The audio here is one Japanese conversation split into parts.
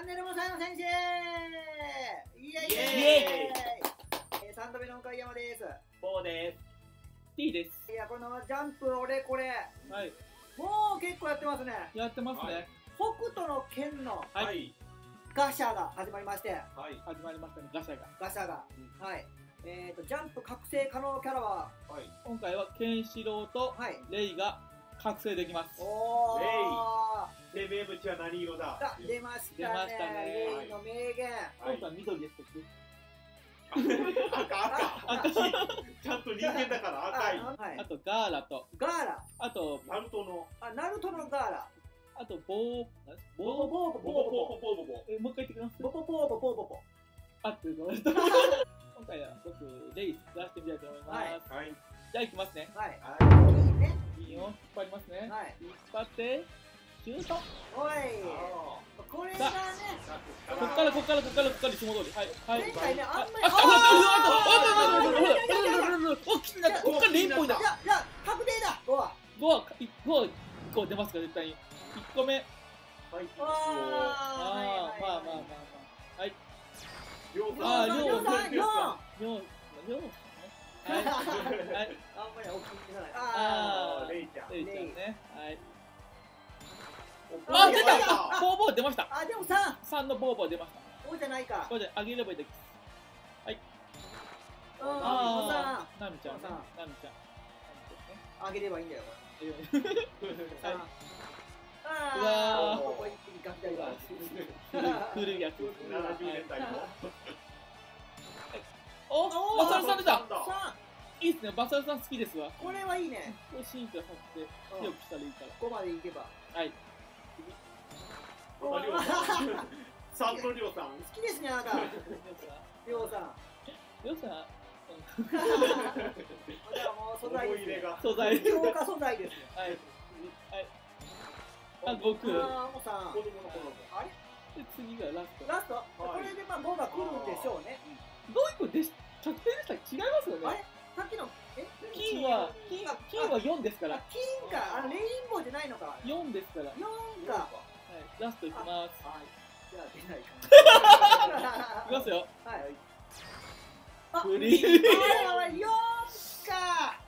ネルモサイの先生イエイイエイ3度目の岡山です。 4です。 T です。 いや、このジャンプ俺これ、 はい。 もう結構やってますね。 やってますね。 北斗の拳のはい。 ガシャが始まりまして、 はい。始まりましたね、ガシャが。 ガシャが。はい。ジャンプ覚醒可能キャラは、 今回はケンシロウとレイが覚醒できます。 おー。 で、名物は何色だ？ 出ましたね。レイの名言。 今回は緑です。 赤。ちゃんと人間だから赤い。 あとガーラと。あとナルトの。 ナルトのガーラ。 あとボーボボもう一回言ってください。 ボボ。 あって今回は僕レイ出してみたいと思います。はい。じゃあ行きますね。 はい。 いいよ。引っ張りますね。 はい。 引っ張ってシュート。 おい。これがね。 こっからいつも通り。はい。 前回ね、あんまり。 こっからレインボーだ。 いや、確定だ。 5個出ますか絶対に。1個目。はい。 まあ。 はい。 4。 はい。 あんまり大きくならない。 レイちゃんね。はい。あ、出た！ボーボー出ました。 あ、でも 3のボーボー出ました。 こうじゃないか。 これで上げればいいだけです。はい。ナミちゃん。 上げればいいんだよ。 はい。 うわー。 古いやつ。 70年代の。 お、バサルさん出た。いいっすね、バサルさん好きですわ。 これはいいね。 これシンク貼って強くしたらいいから。 ここまでいけば。 はい。 サントリオさん。 好きですね、あなた。リョウさん。 リョウさん。 じゃあもう素材です。強化素材ですよ。 はい。あ、悟空。 もうさん。 子供の頃。 あれ？ で、次がラスト。 これでまあ5が来るんでしょうね。 どういうことでし確定でしたら違いますよね。 あれ？さっきの金は4ですから。 金か。レインボーじゃないのか。 4ですから。 4か。 はい、ラストいきます。 はい。じゃあ出ないか。 いきますよ。 はい。 フリー。 4か。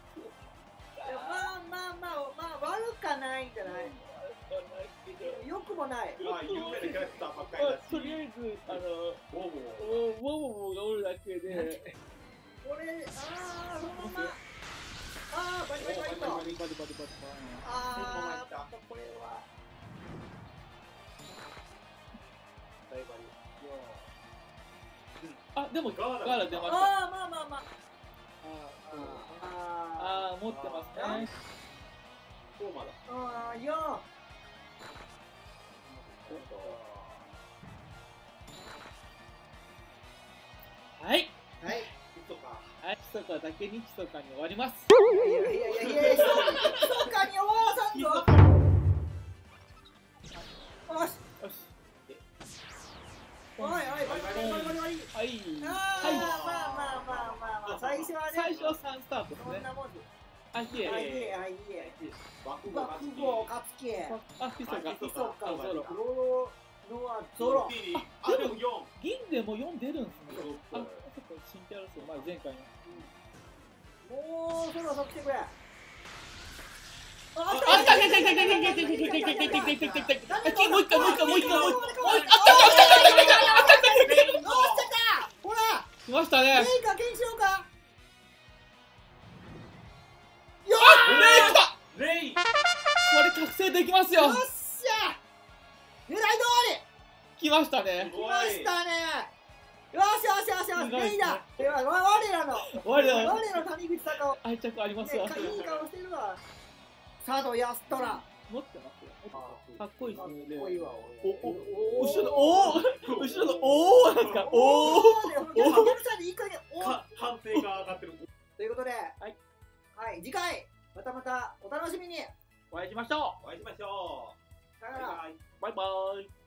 まあ悪かないんじゃない。よくもない。 有名なキャラクターばっかりだし。 とりあえずボボがおるだけで。 これそのまま。バリ。これは。 あ、でもガーラ出ました。 まあ。 持ってますね。 4。 はい。ひそかだけにひそかに終わります。 いや、ひそかに終わらさんぞ。よし。バリ。まあ、最初はね。 最初は3スタートですね。あ、いえ。 爆豪、勝木。 あ、ひそか。 ゾロ。 あ、でも4。 銀でも4出るんですね。あ、ちょっと新キャラですよ、前回の。 もうそろそろ来てくれ。ほら来ましたね。 レイかケンシロウか。 レイ。これ覚醒できますよ。 よっしゃ。狙い通り。 来ましたね。 よし。レイだ。我の谷口さんの愛着ありますわ。 いい顔してるわ。佐渡安虎。 持ってますよ。かっこいいですね。 かっこいいわ。 後ろのおおなんかおお。 判定が上がってる。 ということで、次回またお楽しみに。 お会いしましょう。 お会いしましょう。 さよなら。 バイバイ。